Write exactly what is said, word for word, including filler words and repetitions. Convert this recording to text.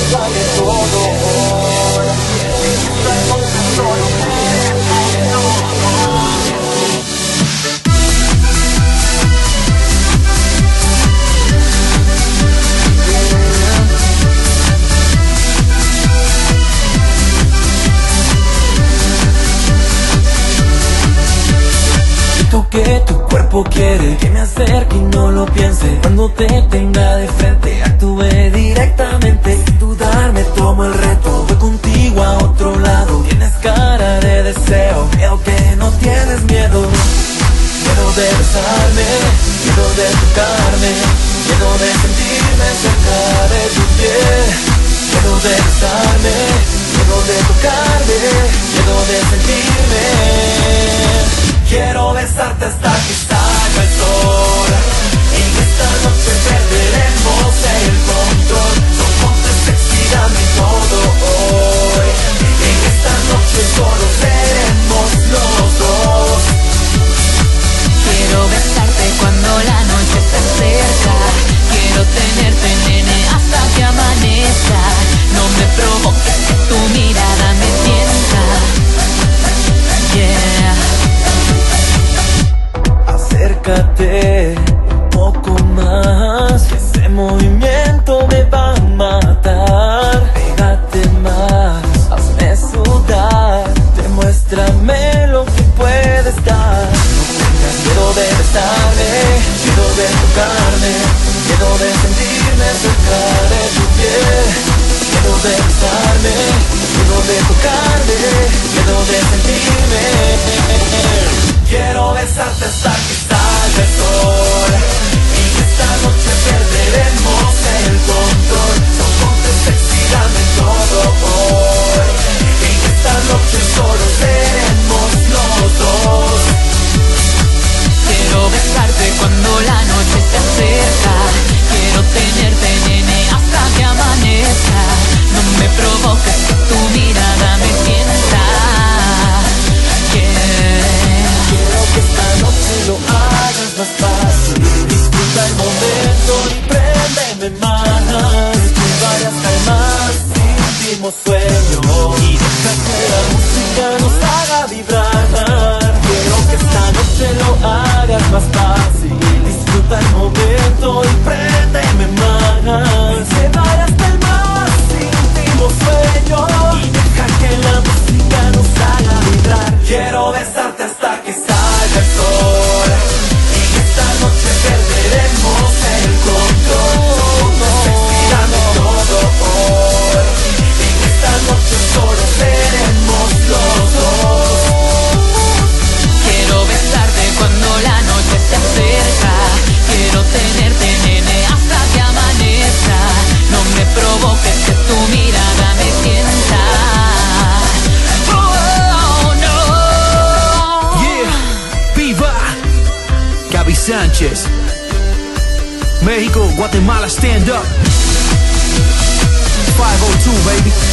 vale todo hoy. Esta noche solo queremos que tu cuerpo quiere que me acerque y no lo piense. Cuando te tenga de frente actúe directamente. Sin dudar me tomo el reto, voy contigo a otro lado. Tienes cara de deseo, veo que no tienes miedo. Miedo de besarme, miedo de tocarme, miedo de sentirme cerca de tu piel. Miedo de besarme, miedo de tocarme, miedo de sentirme. Quiero besarte hasta que salga el sol. En esta noche perderemos el control. Somos sexy, dame todo hoy. En esta noche solo seremos los dos. Quiero besarte cuando la noche se acerca. Quiero tenerte, nene, hasta que amanezca. No me provoques, que tu mirada me tienta. Yeah. Acércate un poco más, ese movimiento me va a matar. Pégate más, hazme sudar, demuéstrame lo que puedes dar. No tengas miedo de besarme, miedo de tocarme, miedo de sentirme cerca de tu piel. Miedo de besarme, miedo de tocarme, miedo de sentirme. Quiero besarte hasta que salga el sol. En esta noche perderemos el control. Somos sexy, dame todo hoy. En esta noche solo seremos los dos. Quiero besarte cuando la noche se acerca. Quiero tenerte, nene, hasta que amanezca. No me provoques, que tu mirada me tienta. Quiero que esta noche lo hagas más fácil. Disfruta el momento y préndeme más. Que vayas calmar, sentimos sueño. Y deja que la música nos haga vibrar. Quiero que esta noche lo hagas más fácil. Disfruta el momento y préndeme más. Que vayas calmar, sentimos sueño. Y deja que la música nos haga vibrar. Quiero besarte hasta que salga el sol. En esta noche perderemos el control. Sexy, dame todo hoy. En esta noche solo seremos los dos. Quiero besarte cuando la noche se acerca. Quiero tenerte, nene, hasta que amanezca. No me provoques, que tu mirada me tienta. Oh, no. Yeah, viva Gaby Sánchez. México, Guatemala, stand up. five oh two, baby.